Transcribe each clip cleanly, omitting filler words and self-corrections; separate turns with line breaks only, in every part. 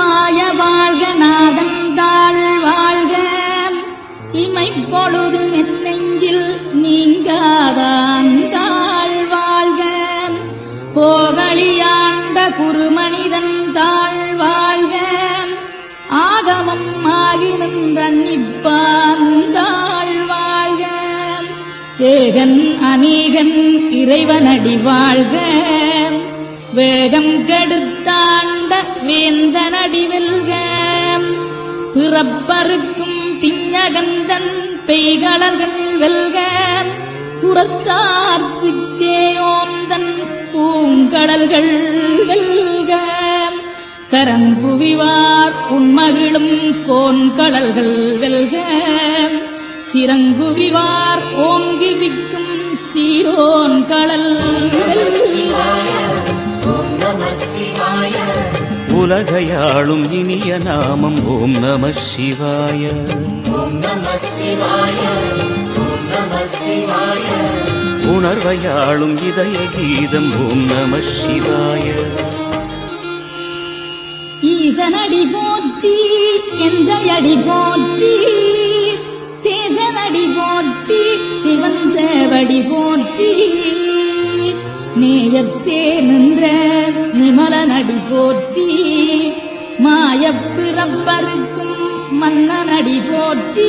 மாய வாழ்க நாதன் தாழ் வாழ்க இமைப்பொழுது மென்னெஞ்சில் நீங்காதான் தாழ் வாழ்க போகலியாண்ட குருமனிதன் தாழ் வாழ்க ஆகமம் ஆகி நின்றன்னிப்பான் தாழ் வாழ்க ஏகன் அநேகன் இறைவனடி வாழ்க வேகம் கெடுத்தாண்ட வேந்தனடி வெல்க பிறப்பருக்கும் பிஞகந்தன் பெய்களர்கள் வெல்க புறத்தார்க்குச் சேயோந்தன் பூங்கடல்கள் வெல்க கரங்குவிவார் உண்மகிழும் கோன்கடல்கள் வெல்க சிறங்குவிவார் ஓங்கி விக்கும் சீரோன் கடல் வெல்க
உலகையாளும் இனிய நாமம் ஓம் நம சிவாய. உணர்வையாளும் இதய கீதம் ஓம் நம சிவாய.
ஈசனடி போற்றி எந்தையடி போற்றி தேசனடி போற்றி சிவன் சேவடி போற்றி நேயத்தே நின்ற நிமலனடி போற்றி மாயப்பிறப்பருக்கும் மன்னனடி போற்றி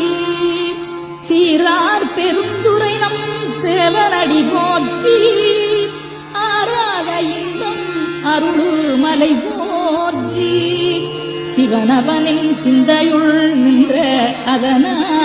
சீரார் பெருந்துரை நம் தேவனடி போற்றி ஆராத இன்பம் அருள்மலை போற்றி சிவனவனின் சிந்தையுள் நின்ற அதனால்